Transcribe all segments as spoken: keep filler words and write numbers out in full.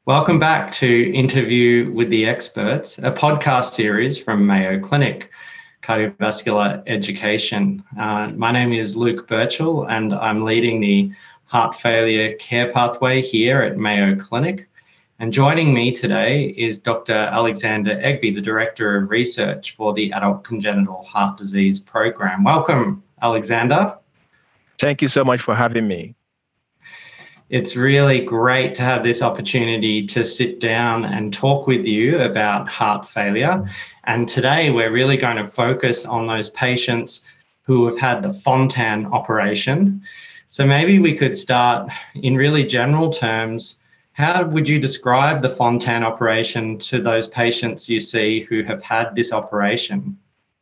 Welcome back to Interview with the Experts, a podcast series from Mayo Clinic, cardiovascular education. Uh, my name is Luke Birchall and I'm leading the heart failure care pathway here at Mayo Clinic. And joining me today is Doctor Alexander Egbe, the Director of Research for the Adult Congenital Heart Disease Program. Welcome, Alexander. Thank you so much for having me. It's really great to have this opportunity to sit down and talk with you about heart failure. And today we're really going to focus on those patients who have had the Fontan Operation. So maybe we could start in really general terms. How would you describe the Fontan Operation to those patients you see who have had this operation?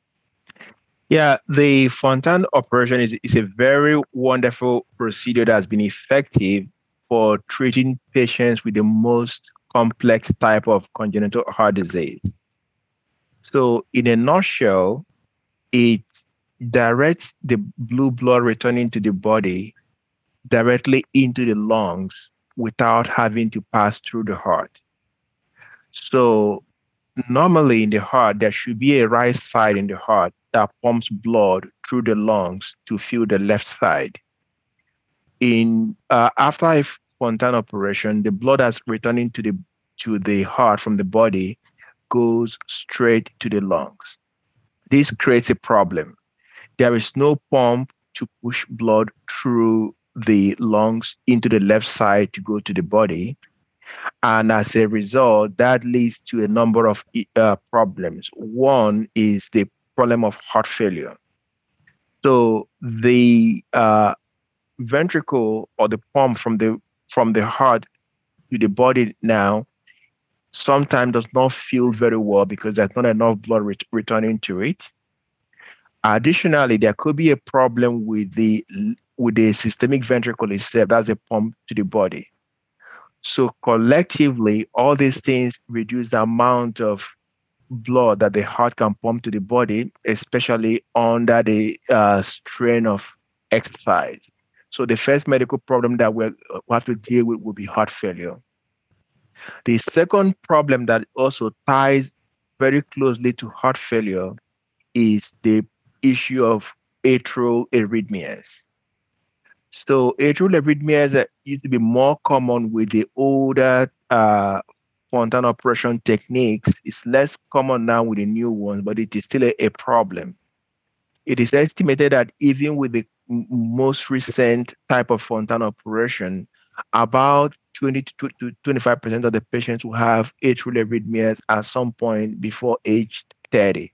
Yeah, the Fontan Operation is, is a very wonderful procedure that has been effective for treating patients with the most complex type of congenital heart disease. So in a nutshell, it directs the blue blood returning to the body directly into the lungs without having to pass through the heart. So normally in the heart, there should be a right side in the heart that pumps blood through the lungs to fill the left side. In uh, after a Fontan operation, the blood that's returning to the to the heart from the body goes straight to the lungs. This creates a problem. There is no pump to push blood through the lungs into the left side to go to the body. And as a result, that leads to a number of uh, problems. One is the problem of heart failure. So the uh, ventricle or the pump from the from the heart to the body now sometimes does not feel very well because there's not enough blood ret- returning to it. Additionally, there could be a problem with the with the systemic ventricle itself. That's a pump to the body. So collectively, all these things reduce the amount of blood that the heart can pump to the body, especially under the uh, strain of exercise. So the first medical problem that we'll have to deal with will be heart failure. The second problem that also ties very closely to heart failure is the issue of atrial arrhythmias. So atrial arrhythmias used to be more common with the older uh, Fontan operation techniques. It's less common now with the new ones, but it is still a, a problem. It is estimated that even with the m- most recent type of Fontan operation, about twenty to twenty-five percent of the patients will have atrial arrhythmias at some point before age thirty.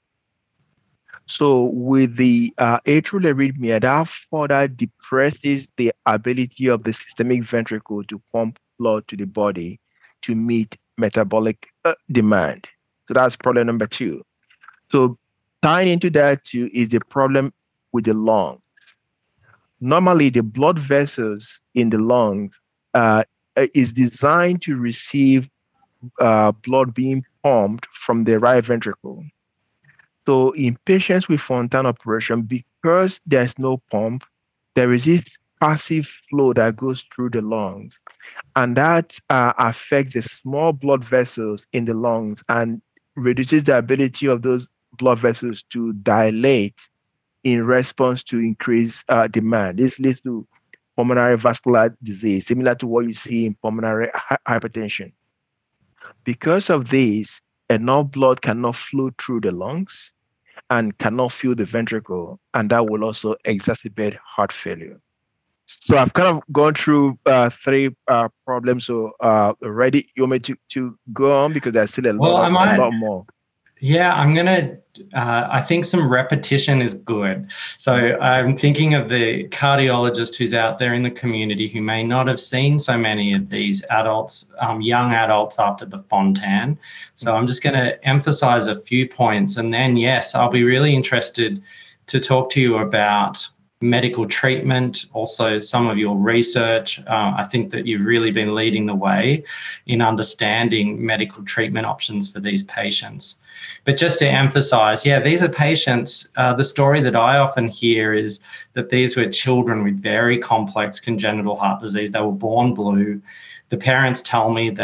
So with the uh, atrial arrhythmia, that further depresses the ability of the systemic ventricle to pump blood to the body to meet metabolic uh, demand. So that's problem number two. So tying into that too is the problem with the lungs. Normally, the blood vessels in the lungs uh, is designed to receive uh, blood being pumped from the right ventricle. So in patients with Fontan operation, because there's no pump, there is this passive flow that goes through the lungs, and that uh, affects the small blood vessels in the lungs and reduces the ability of those blood vessels to dilate in response to increased uh, demand. This leads to pulmonary vascular disease, similar to what you see in pulmonary hi- hypertension. Because of this, enough blood cannot flow through the lungs and cannot fill the ventricle, and that will also exacerbate heart failure. So I've kind of gone through uh, three uh, problems. So uh, already, you want me to, to go on because there's still a Well, lot I of a might lot more. Yeah, I'm going to, uh, I think some repetition is good. So I'm thinking of the cardiologist who's out there in the community who may not have seen so many of these adults, um, young adults after the Fontan. So I'm just going to emphasize a few points. And then, yes, I'll be really interested to talk to you about medical treatment, also some of your research. Uh, I think that you've really been leading the way in understanding medical treatment options for these patients. But just to emphasize, yeah, these are patients. Uh, the story that I often hear is that these were children with very complex congenital heart disease. They were born blue. The parents tell me that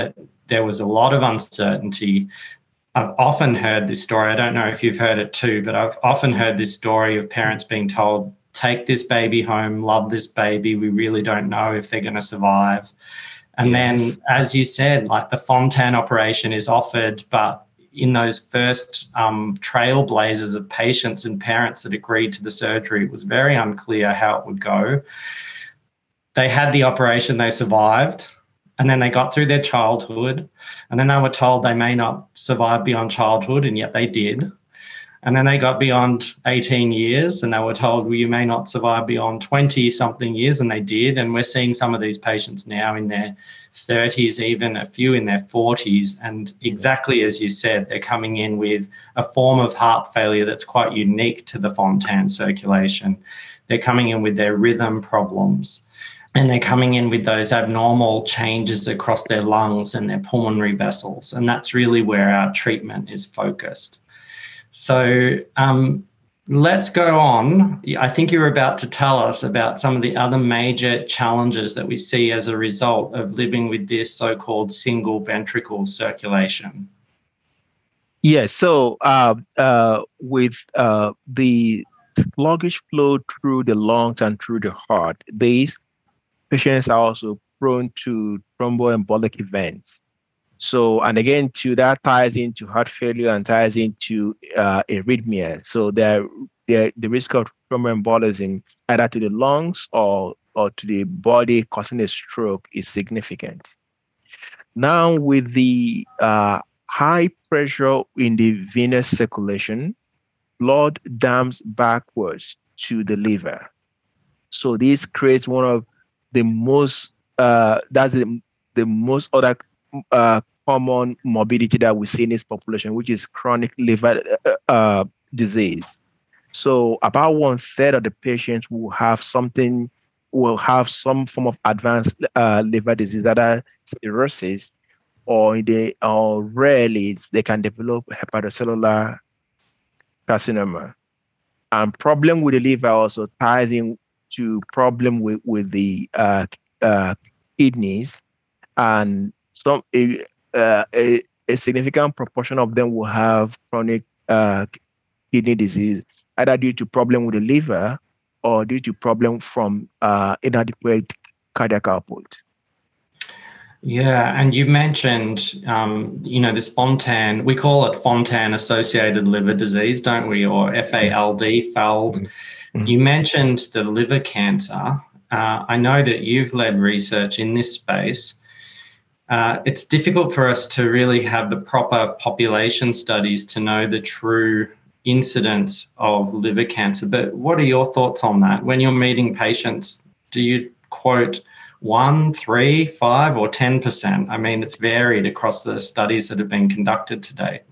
there was a lot of uncertainty. I've often heard this story. I don't know if you've heard it too, but I've often heard this story of parents being told, take this baby home, love this baby. We really don't know if they're going to survive. And yes. then, as you said, like the Fontan operation is offered, but in those first um, trailblazers of patients and parents that agreed to the surgery, it was very unclear how it would go. They had the operation, they survived, and then they got through their childhood, and then they were told they may not survive beyond childhood, and yet they did. And then they got beyond eighteen years, and they were told, well, you may not survive beyond twenty-something years, and they did. And we're seeing some of these patients now in their thirties, even a few in their forties. And exactly as you said, they're coming in with a form of heart failure that's quite unique to the Fontan circulation. They're coming in with their rhythm problems. And they're coming in with those abnormal changes across their lungs and their pulmonary vessels. And that's really where our treatment is focused. So um, let's go on. I think you were about to tell us about some of the other major challenges that we see as a result of living with this so-called single ventricle circulation. Yes, so uh, uh, with uh, the sluggish flow through the lungs and through the heart, these patients are also prone to thromboembolic events. So, and again, to that ties into heart failure and ties into uh, arrhythmia. So there, there, the risk of thromboembolism either to the lungs or, or to the body causing a stroke is significant. Now, with the uh, high pressure in the venous circulation, blood dams backwards to the liver. So this creates one of the most, uh, that's the, the most other uh, common morbidity that we see in this population, which is chronic liver uh, disease. So about one third of the patients will have something, will have some form of advanced uh, liver disease, that are cirrhosis, or in the, or rarely they can develop hepatocellular carcinoma. And problem with the liver also ties in to problem with, with the uh, uh, kidneys, and some a, uh, a, a significant proportion of them will have chronic uh, kidney disease, either due to problem with the liver or due to problem from uh, inadequate cardiac output. Yeah, and you mentioned, um, you know, this Fontan, we call it Fontan-associated liver disease, don't we, or F A L D, F A L D. Mm-hmm. You mentioned the liver cancer. Uh, I know that you've led research in this space. Uh, it's difficult for us to really have the proper population studies to know the true incidence of liver cancer, but what are your thoughts on that? When you're meeting patients, do you quote one, three, five, or ten percent? I mean, it's varied across the studies that have been conducted to date.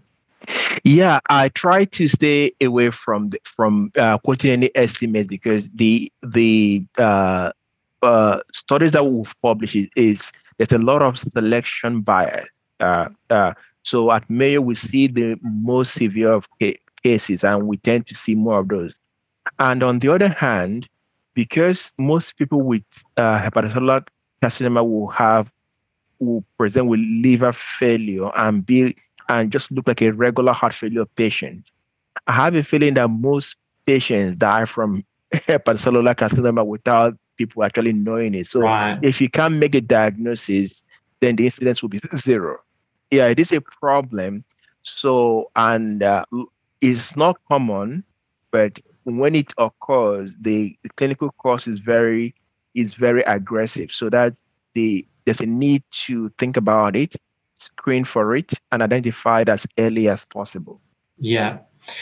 Yeah, I try to stay away from the, from uh, quoting any estimates, because the the uh, uh, studies that we've published is there's a lot of selection bias. Uh, uh, so at Mayo, we see the most severe of ca- cases, and we tend to see more of those. And on the other hand, because most people with uh, hepatocellular carcinoma will have, will present with liver failure and be and just look like a regular heart failure patient, I have a feeling that most patients die from hepatocellular carcinoma without people actually knowing it. So right. If you can't make the diagnosis, then the incidence will be zero. Yeah, it is a problem. So, and uh, it's not common, but when it occurs, the, the clinical course is very is very aggressive. So that the there's a need to think about it, screen for it, and identify it as early as possible. Yeah.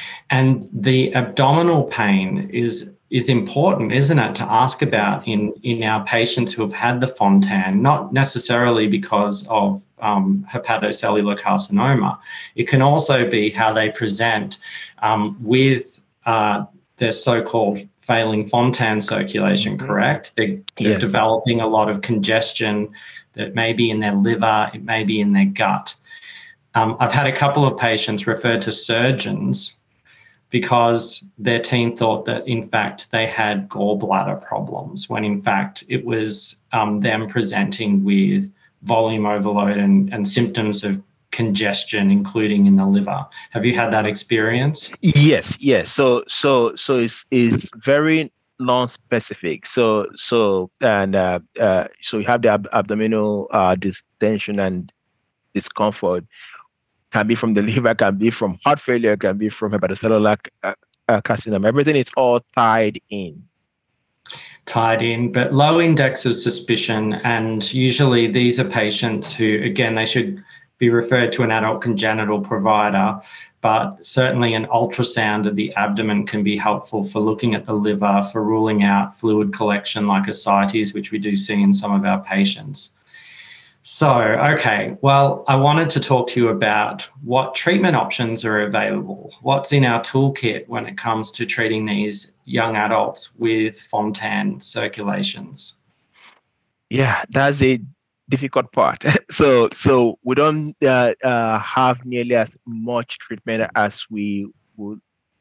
And the abdominal pain is is important, isn't it, to ask about in, in our patients who have had the Fontan, not necessarily because of um, hepatocellular carcinoma. It can also be how they present um, with uh, their so-called failing Fontan circulation, correct? They're, they're yes. developing a lot of congestion that may be in their liver, it may be in their gut. Um, I've had a couple of patients referred to surgeons because their team thought that, in fact, they had gallbladder problems, when in fact it was um, them presenting with volume overload and, and symptoms of congestion, including in the liver. Have you had that experience? Yes, yes. So so so it's it's very non-specific. So so and uh, uh, so you have the ab- abdominal uh, distension and discomfort. Can be from the liver, can be from heart failure, can be from hepatocellular uh, uh, carcinoma. Everything is all tied in. Tied in, but low index of suspicion. And usually these are patients who, again, they should be referred to an adult congenital provider, but certainly an ultrasound of the abdomen can be helpful for looking at the liver, for ruling out fluid collection like ascites, which we do see in some of our patients. So, okay, well, I wanted to talk to you about what treatment options are available. What's in our toolkit when it comes to treating these young adults with Fontan circulations? Yeah, that's a difficult part. so so we don't uh, uh, have nearly as much treatment as we would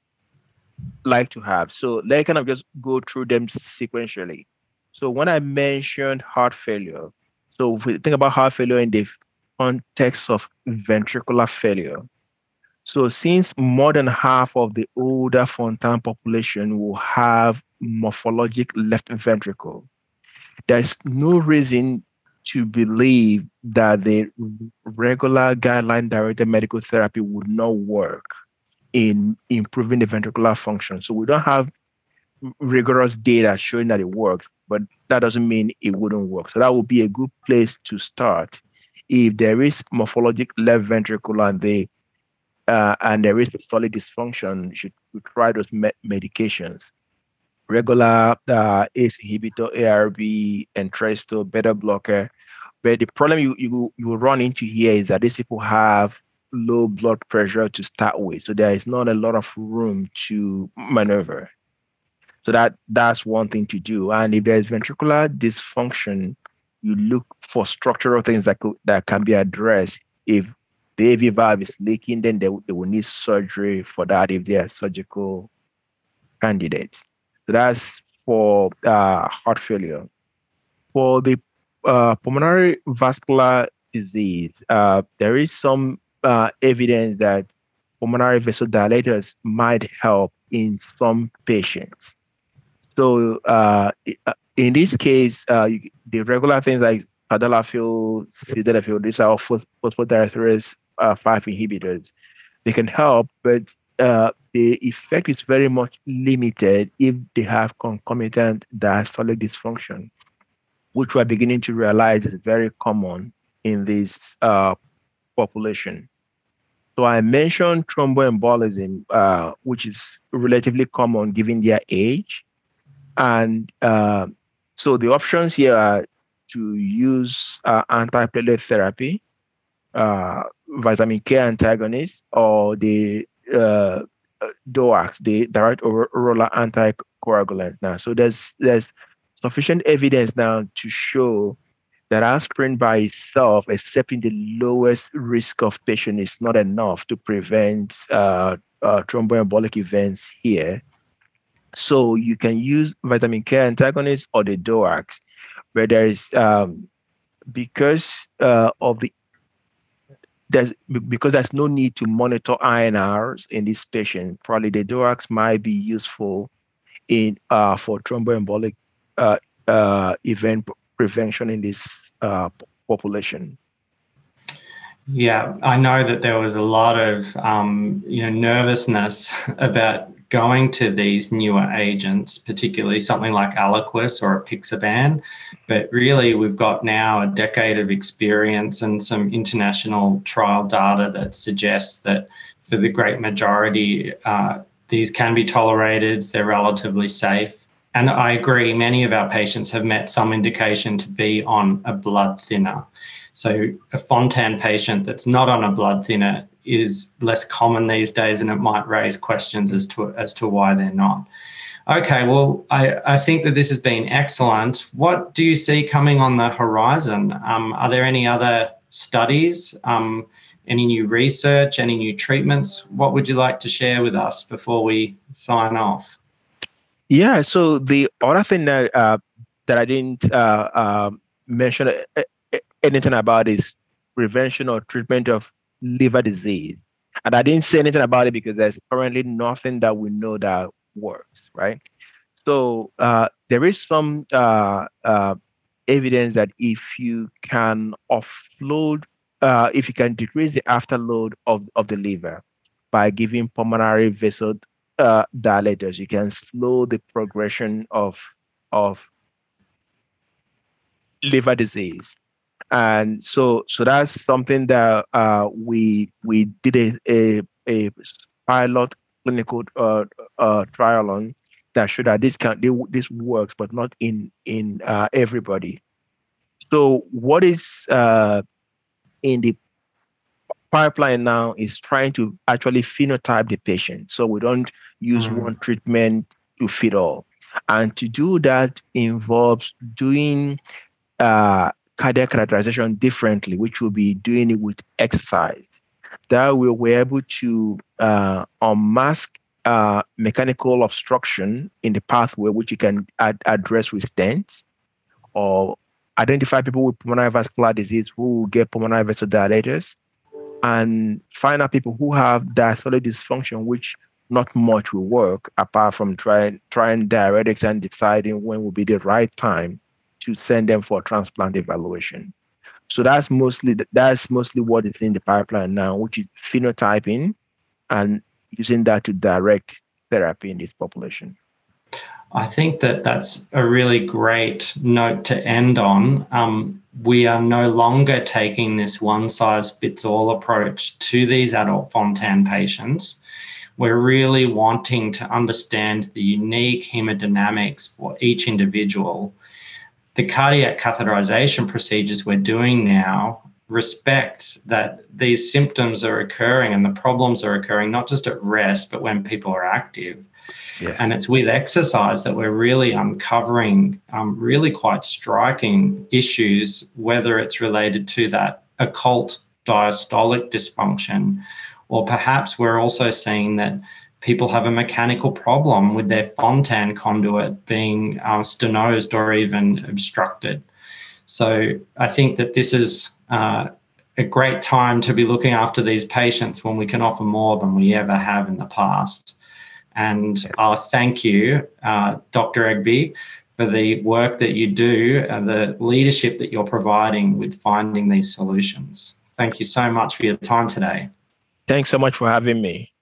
like to have. So let's kind of just go through them sequentially. So when I mentioned heart failure, so if we think about heart failure in the context of ventricular failure, so since more than half of the older Fontan population will have morphologic left ventricle, there's no reason to believe that the regular guideline directed medical therapy would not work in improving the ventricular function. So we don't have rigorous data showing that it works, but that doesn't mean it wouldn't work. So that would be a good place to start. If there is morphologic left ventricle and they uh, and there is solid dysfunction, you should try those me- medications. Regular uh, A C E inhibitor, A R B, Entresto, beta blocker. But the problem you, you you run into here is that these people have low blood pressure to start with, so there is not a lot of room to maneuver. So that that's one thing to do. And if there's ventricular dysfunction, you look for structural things that could, that can be addressed. If the A V valve is leaking, then they, they will need surgery for that if they are surgical candidates. So that's for uh, heart failure. For the uh, pulmonary vascular disease, uh, there is some uh, evidence that pulmonary vasodilators might help in some patients. So uh, in this case, uh, the regular things like tadalafil, sildenafil, these are phosphodiesterase uh, five inhibitors. They can help, but uh, the effect is very much limited if they have concomitant diastolic dysfunction, which we're beginning to realize is very common in this uh, population. So I mentioned thromboembolism, uh, which is relatively common given their age. And uh, so the options here are to use uh, antiplatelet therapy, uh, vitamin K antagonists, or the uh, D O A Cs, the direct oral anticoagulant. Now, so there's there's sufficient evidence now to show that aspirin by itself, except in the lowest risk of patient, is not enough to prevent uh, uh, thromboembolic events here. So you can use vitamin K antagonists or the D O A Cs, where there is um, because uh, of the there's because there's no need to monitor I N Rs in this patient. Probably the D O A Cs might be useful in uh, for thromboembolic uh, uh, event prevention in this uh, population. Yeah, I know that there was a lot of um, you know nervousness about going to these newer agents, particularly something like Aliquis or Apixaban. But really, we've got now a decade of experience and some international trial data that suggests that for the great majority, uh, these can be tolerated, they're relatively safe. And I agree, many of our patients have met some indication to be on a blood thinner. So a Fontan patient that's not on a blood thinner is less common these days, and it might raise questions as to as to why they're not. Okay, well, I, I think that this has been excellent. What do you see coming on the horizon? Um, are there any other studies, um, any new research, any new treatments? What would you like to share with us before we sign off? Yeah, so the other thing that uh, that I didn't uh, uh, mention anything about is prevention or treatment of liver disease. And I didn't say anything about it because there's currently nothing that we know that works, right? So uh, there is some uh, uh, evidence that if you can offload, uh, if you can decrease the afterload of, of the liver by giving pulmonary vessel uh, dilators, you can slow the progression of, of liver disease. And so, so that's something that uh, we we did a, a, a pilot clinical uh, uh, trial on that showed that this can this works, but not in in uh, everybody. So, what is uh, in the pipeline now is trying to actually phenotype the patient. So we don't use mm. one treatment to fit all, and to do that involves doing uh, cardiac characterization differently, which will be doing it with exercise. That way we're able to uh, unmask uh, mechanical obstruction in the pathway, which you can ad- address with stents, or identify people with pulmonary vascular disease who get pulmonary vasodilators, and find out people who have diastolic dysfunction, which not much will work apart from trying trying diuretics and deciding when will be the right time to send them for transplant evaluation. So that's mostly that's mostly what is in the pipeline now, which is phenotyping and using that to direct therapy in this population. I think that that's a really great note to end on. Um, we are no longer taking this one-size-fits-all approach to these adult Fontan patients. We're really wanting to understand the unique hemodynamics for each individual. The cardiac catheterization procedures we're doing now respect that these symptoms are occurring and the problems are occurring not just at rest, but when people are active. Yes. And it's with exercise that we're really uncovering um, really quite striking issues, whether it's related to that occult diastolic dysfunction, or perhaps we're also seeing that people have a mechanical problem with their Fontan conduit being uh, stenosed or even obstructed. So I think that this is uh, a great time to be looking after these patients when we can offer more than we ever have in the past. And I'll thank you, uh, Doctor Egbe, for the work that you do and the leadership that you're providing with finding these solutions. Thank you so much for your time today. Thanks so much for having me.